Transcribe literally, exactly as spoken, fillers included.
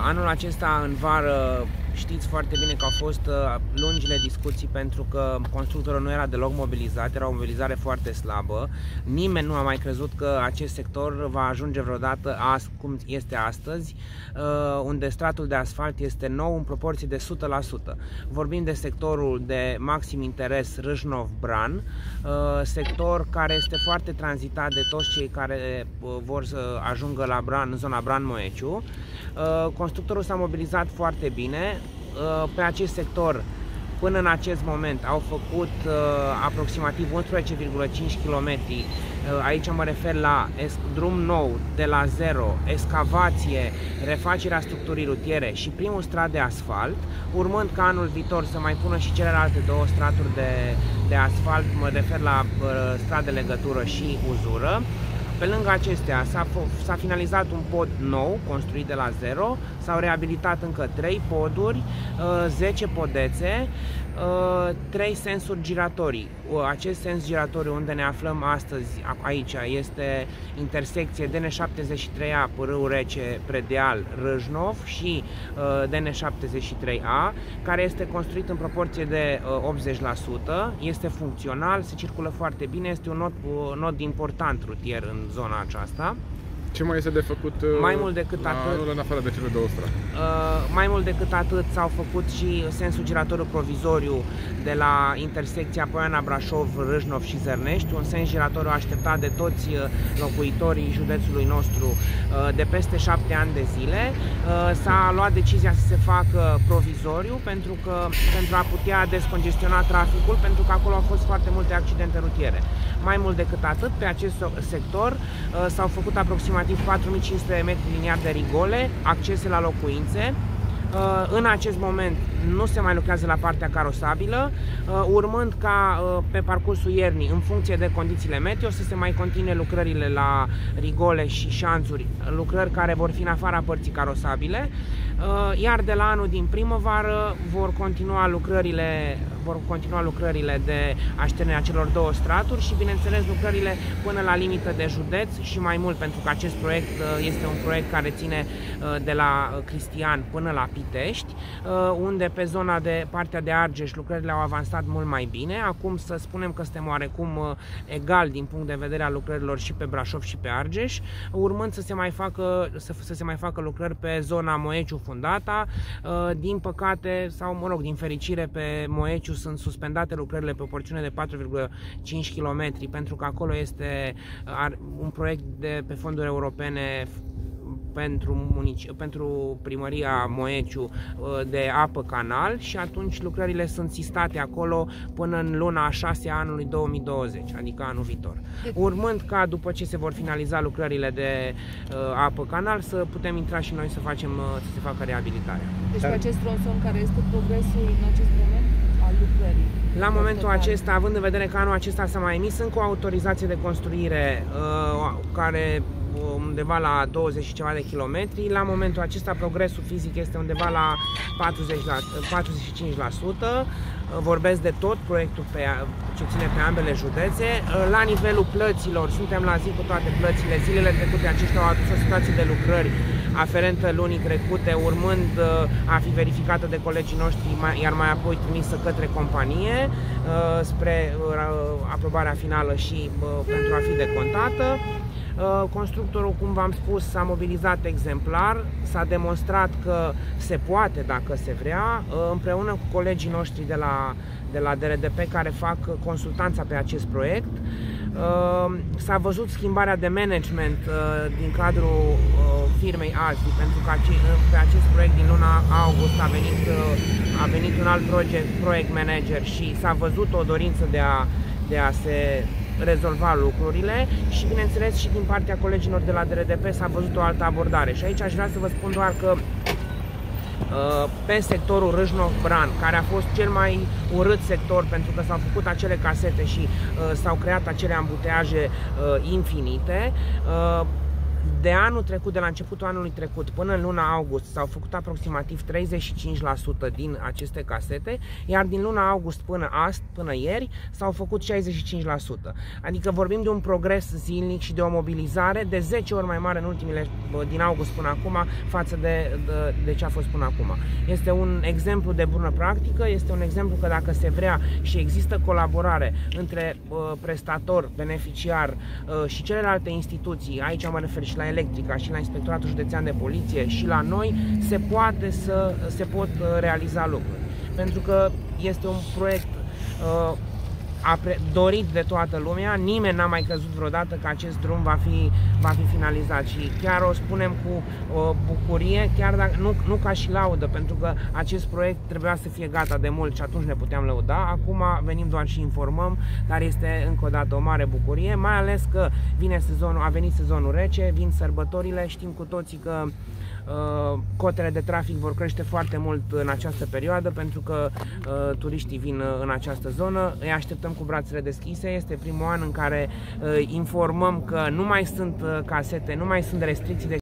Anul acesta, în vară, știți foarte bine că au fost lungile discuții pentru că constructorul nu era deloc mobilizat, era o mobilizare foarte slabă. Nimeni nu a mai crezut că acest sector va ajunge vreodată azi, cum este astăzi, unde stratul de asfalt este nou în proporție de o sută la sută. Vorbim de sectorul de maxim interes Râșnov-Bran, sector care este foarte tranzitat de toți cei care vor să ajungă la Bran, în zona Bran-Moeciu. Constructorul s-a mobilizat foarte bine. Pe acest sector, până în acest moment, au făcut uh, aproximativ unsprezece virgulă cinci kilometri. Uh, aici mă refer la drum nou, de la zero, excavație, refacerea structurii rutiere și primul strat de asfalt, urmând ca anul viitor să mai pună și celelalte două straturi de, de asfalt, mă refer la uh, strat de legătură și uzură. Pe lângă acestea s-a finalizat un pod nou, construit de la zero, s-au reabilitat încă trei poduri, zece podețe, trei sensuri giratorii. Acest sens giratoriu unde ne aflăm astăzi, aici, este intersecție D N șaptezeci și trei A Pârâu Rece Predeal Râșnov și D N șaptezeci și trei A, care este construit în proporție de optzeci la sută, este funcțional, se circulă foarte bine, este un nod, nod important rutier în zona aceasta. Ce mai este de făcut mai mult decât la atât, anul, în afară de cele două strate? Uh, mai mult decât atât s-au făcut și sensul giratoriu provizoriu de la intersecția Poiana Brașov, Râșnov și Zărnești, un sens giratoriu așteptat de toți locuitorii județului nostru uh, de peste șapte ani de zile. Uh, s-a luat decizia să se facă provizoriu pentru, că, pentru a putea descongestiona traficul, pentru că acolo au fost foarte multe accidente rutiere. Mai mult decât atât, pe acest sector uh, s-au făcut aproximativ patru mii cinci sute de metri liniari de rigole, accese la locuințe. În acest moment nu se mai lucrează la partea carosabilă, urmând ca pe parcursul iernii, în funcție de condițiile meteo, să se mai continue lucrările la rigole și șanțuri, lucrări care vor fi în afara părții carosabile, iar de la anul din primăvară vor continua lucrările, vor continua lucrările de așternere a celor două straturi și, bineînțeles, lucrările până la limită de județ și mai mult, pentru că acest proiect este un proiect care ține de la Cristian până la Pitești, unde pe zona de partea de Argeș lucrările au avansat mult mai bine. Acum să spunem că suntem oarecum egal din punct de vedere al lucrărilor și pe Brașov și pe Argeș, urmând să se mai facă, să, să se mai facă lucrări pe zona Moeciu-Fundata. Din păcate, sau mă rog, din fericire, pe Moeciu sunt suspendate lucrările pe o porțiune de patru virgulă cinci kilometri, pentru că acolo este un proiect de, pe fonduri europene pentru, munici, pentru primăria Moeciu de apă canal și atunci lucrările sunt sistate acolo până în luna a șasea anului două mii douăzeci, adică anul viitor. Urmând ca după ce se vor finaliza lucrările de uh, apă canal să putem intra și noi să facem uh, să se facă reabilitarea. Deci pe acest tronson, care este progresul în acest moment al lucrării? La momentul acesta, având în vedere că anul acesta s-a mai emis încă o autorizație de construire uh, care undeva la douăzeci și ceva de kilometri, la momentul acesta progresul fizic este undeva la patruzeci la, patruzeci și cinci la sută. Vorbesc de tot proiectul pe, ce ține pe ambele județe. La nivelul plăților, suntem la zi cu toate plățile. Zilele trecute aceștia au adus o situație de lucrări aferentă lunii trecute, urmând a fi verificată de colegii noștri, iar mai apoi trimisă către companie spre aprobarea finală și pentru a fi decontată. Constructorul, cum v-am spus, s-a mobilizat exemplar, s-a demonstrat că se poate dacă se vrea, împreună cu colegii noștri de la, de la D R D P care fac consultanța pe acest proiect. S-a văzut schimbarea de management din cadrul firmei Alti, pentru că pe acest proiect din luna august a venit, a venit un alt project, proiect manager și s-a văzut o dorință de a, de a se rezolva lucrurile și, bineînțeles, și din partea colegilor de la D R D P s-a văzut o altă abordare. Și aici aș vrea să vă spun doar că pe sectorul Râșnov-Bran, care a fost cel mai urât sector pentru că s-au făcut acele casete și s-au creat acele ambuteaje infinite, De anul trecut, de la începutul anului trecut până în luna august, s-au făcut aproximativ treizeci și cinci la sută din aceste casete, iar din luna august până ast, până ieri, s-au făcut șaizeci și cinci la sută. Adică vorbim de un progres zilnic și de o mobilizare de zece ori mai mare în ultimile, din august până acum, față de, de, de ce a fost până acum. Este un exemplu de bună practică, este un exemplu că dacă se vrea și există colaborare între uh, prestator, beneficiar uh, și celelalte instituții, aici mă refer și la Electrica și la Inspectoratul Județean de Poliție și la noi, se poate să se pot realiza lucruri. Pentru că este un proiect uh, dorit de toată lumea, nimeni n-a mai crezut vreodată că acest drum va fi, va fi finalizat și chiar o spunem cu o bucurie, chiar dacă, nu, nu ca și laudă, pentru că acest proiect trebuia să fie gata de mult și atunci ne puteam lăuda. Acum venim doar și informăm, dar este încă o dată o mare bucurie, mai ales că vine sezonul, a venit sezonul rece, vin sărbătorile, știm cu toții că Uh, cotele de trafic vor crește foarte mult în această perioadă pentru că uh, turiștii vin în această zonă. Îi așteptăm cu brațele deschise. Este primul an în care uh, informăm că nu mai sunt uh, casete, nu mai sunt restricții de